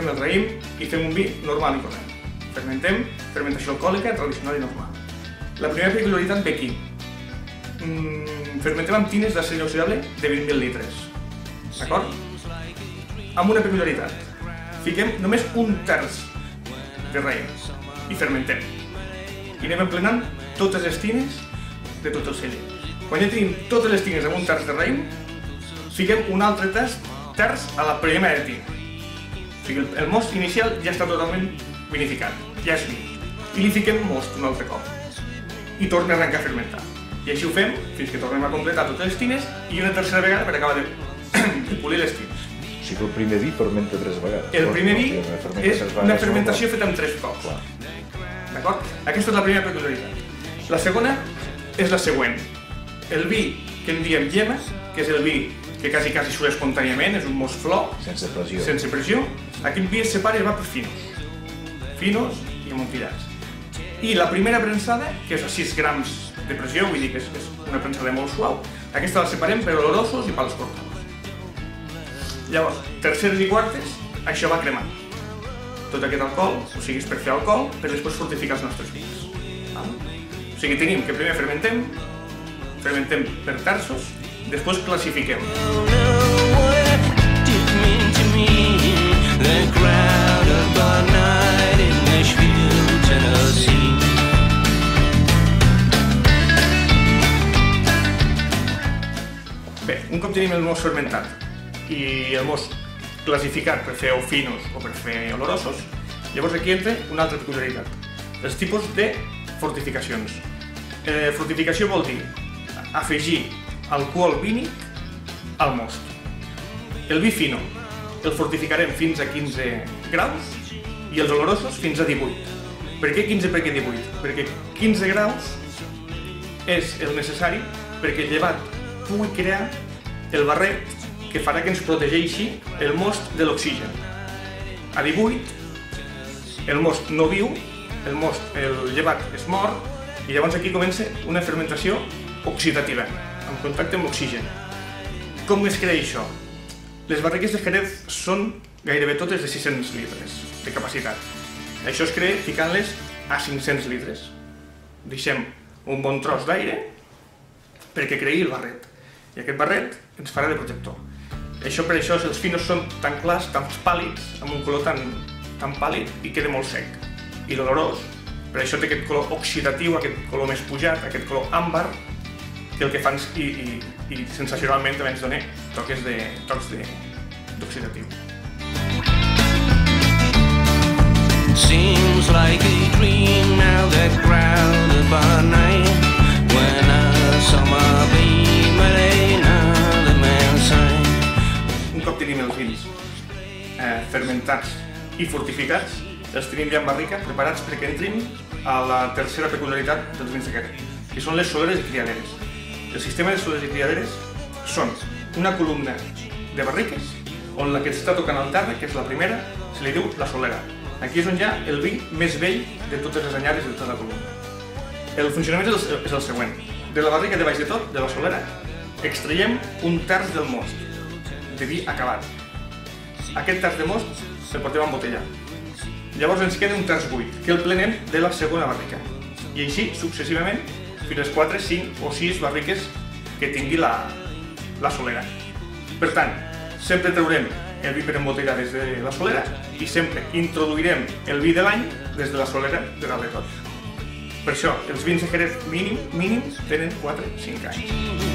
el raïm i fem un vi normal i corrent. Fermentem, fermentació alcohòlica, tradicional i normal. La primera peculiaritat ve aquí. Fermentem amb tines d'acer inoxidable de 20.000 litres. D'acord? Amb una peculiaritat. Fiquem només un terç de raïm i fermentem. I anem emplenant totes les tines de tot el celler. Quan ja tenim totes les tines amb un terç de raïm, fiquem un altre terç a la primera tina. O sigui, el most inicial ja està totalment vinificat, ja és vi. I li fiquem most un altre cop. I torna a arrencar a fermentar. I així ho fem fins que tornem a completar totes les tines i una tercera vegada per acabar de polir les tines. O sigui que el primer vi fermenta 3 vegades. El primer vi és una fermentació feta amb 3 cops. D'acord? Aquesta és la primera peculiaritat. La segona és la següent. El vi que en diem llema, que és el vi que quasi surt espontàniament, és un most flor, sense pressió. Aquest vi es separa i va per finos i amontillats. I la primera premsada, que és a 6 grams de pressió, vull dir que és una premsada molt suau, aquesta la separem per olorosos i pals cortados. Llavors, terceres i quartes, això va cremant. Tot aquest alcohol, o sigui, és per fer alcohol, per després fortificar els nostres vins. O sigui, tenim que primer fermentem per terços, després classifiquem. Bé, un cop tenim el most fermentat i el most classificat per fer o finos o per fer olorosos, llavors aquí entra una altra peculiaritat, els tipus de fortificacions. Fortificació vol dir afegir alcohol vínic al most. El vi fino el fortificarem fins a 15 graus i els olorosos fins a 18. Per què 15 i per què 18? Perquè 15 graus és el necessari perquè el llevat pugui crear el barret que farà que ens protegeixi el most de l'oxigen. A 18 el most no viu, el llevat es mor i llavors aquí comença una fermentació oxidativa, en contacte amb l'oxigen. Com es crea això? Les barriques de Jerez són gairebé totes de 600 litres de capacitat. Això es crea ficant-les a 500 litres. Deixem un bon tros d'aire perquè creï el barret. I aquest barret ens farà de protector. Per això els finos són tan clars, tan pàl·lids, amb un color tan pàl·lid i queda molt sec. I l'olorós, per això té aquest color oxidatiu, aquest color més pujat, aquest color àmbar, que el que fan i sensacionalment també ens dona tocs d'oxidatiu. Seems like a dream now that crowded by night when a summer beam at another man's side. Un cop tenim els vins fermentats i fortificats, els tenim ja en barrica preparats perquè entrin a la tercera peculiaritat dels vins de Jerez, que són les soleres i criaderes. El sistema de soleres i criaderes són una columna de barriques on la que està tocant el terra, que és la primera, se li diu la solera. Aquí és on hi ha el vi més vell de totes les anyades de tota la columna. El funcionament és el següent. De la barrica de baix de tot, de la solera, extraiem un terç del most de vi acabat. Aquest terç de most el portem a embotellar. Llavors ens queda un terç buit, que el plenem de la segona barrica. I així, successivament, fins a les 4, 5 o 6 barriques que tingui la solera. Per tant, sempre traurem el vi per embotellar des de la solera i sempre introduirem el vi de l'any des de la solera de dalt de tot. Per això, els vins de Jerez mínims tenen 4-5 anys.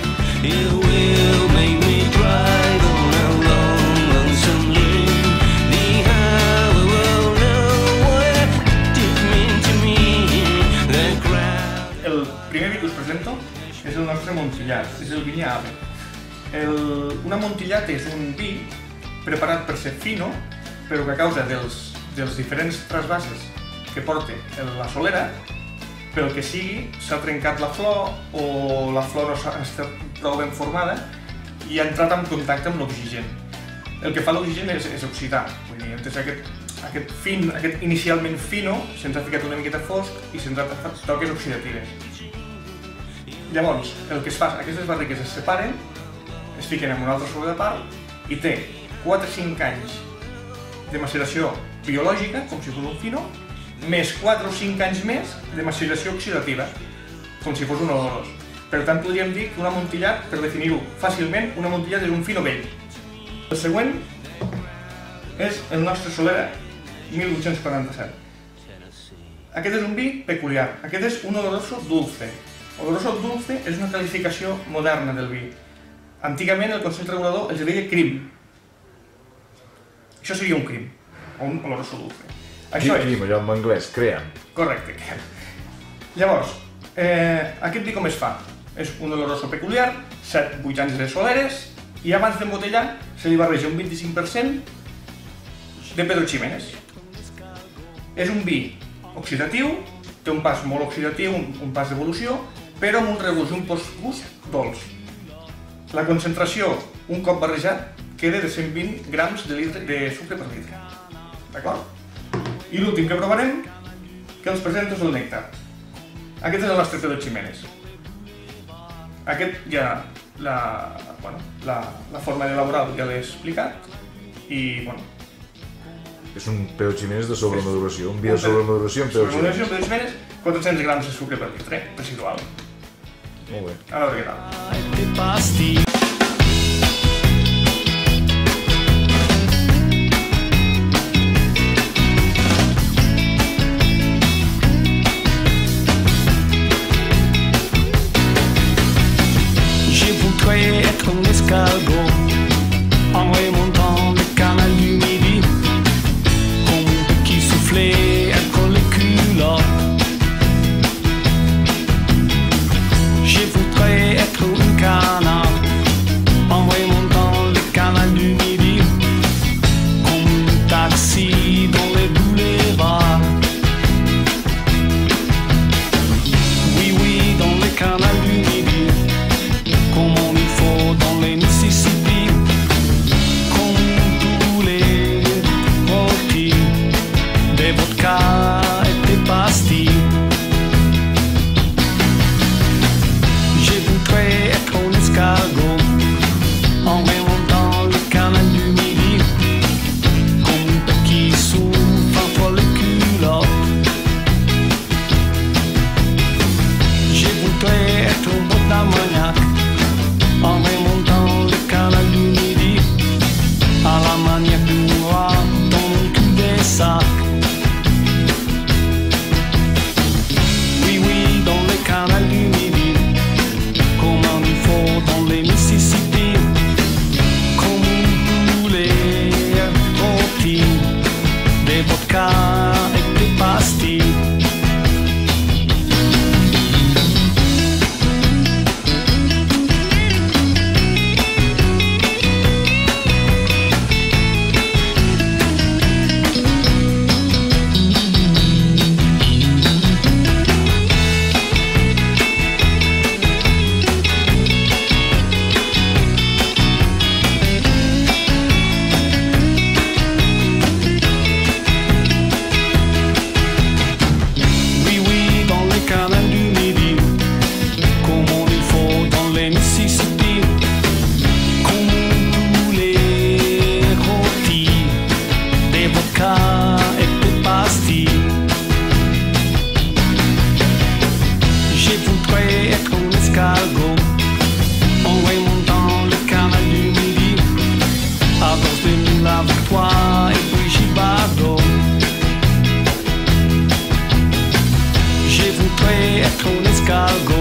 El primer vi que us presento és el nostre Amontillat, és el Vinya Ave. Un amontillat és un vi preparat per ser fino, però que a causa dels diferents trasbases que porta la solera, pel que sigui, s'ha trencat la flor o la flor no ha estat prou ben formada i ha entrat en contacte amb l'oxigen. El que fa l'oxigen és oxidar, vull dir, aquest inicialment fino se'ns ha ficat una miqueta fosc i se'ns ha fet toques oxidatives. Llavors, el que es fa, aquestes barriques es separen, es fiquen en una altra solera de part i té 4-5 anys de maceració biològica, com si fos un fino, més 4 o 5 anys més de maceració oxidativa, com si fos un olorós. Per tant, podríem dir que un amontillat, per definir-ho fàcilment, un amontillat és un fino vell. El següent és el nostre Solera 1847. Aquest és un vi peculiar, aquest és un oloroso dulce. Oloroso dulce és una qualificació moderna del vi. Antigament el Consell Regulador els deia crim. Això seria un crim, o un oloroso dulce. Això és... Crim, allò en anglès, cream. Correcte. Llavors, aquest vi com es fa? És un oloroso peculiar, 7-8 anys de soleres, i abans d'embotellar se li barreja un 25% de Pedro Ximénez. És un vi oxidatiu, té un pas molt oxidatiu, un pas d'evolució, però amb un regust i un postgust dolç. La concentració, un cop barrejat, queda de 120 grams de sucre per litre. D'acord? I l'últim que provarem, que ens presenta és el nèctar. Aquest és el nostre Pedro Ximénez. Aquest ja, la forma d'elaborar ja l'he explicat, i bueno, És un Pedro Ximénez de sobremaduració, un vi de sobremaduració amb Pedro Ximénez. Pedro Ximénez, 400 grams de sucre per litre, residual. Molt bé. A veure què tal. Je voudrais être un escargot en remontant le canal du Midi, comme qui soufflait entre les culottes. Je voudrais être un canard en remontant le canal du Midi, comme un taxi dans les boulevards. Oui, oui, dans le canal du Midi, comme il faut dans les Mississippi, comme tous les rôtis, des vodkas et des pastilles. Je voudrais être un escargot en remontant le canal du Midi, comme un qui souffle entre les culottes. Je voudrais être un bout d'Armagnac en remontant le canal du Midi, à la manière du roi dans mon cul-de-sac. Oui, oui, dans le canal du Midi, comme il faut dans les Mississippi, comme un poulet rôti, des vodkas et des pastilles. Oui, oui, dans le canal du Midi, comme il faut dans les Mississippi, comme un poulet rôti, des vodkas et des pastilles. Je voudrais être un escargot en remontant le canal du Midi, à bord de Mille avec toi et Brigitte Bardot. Je voudrais être un escargot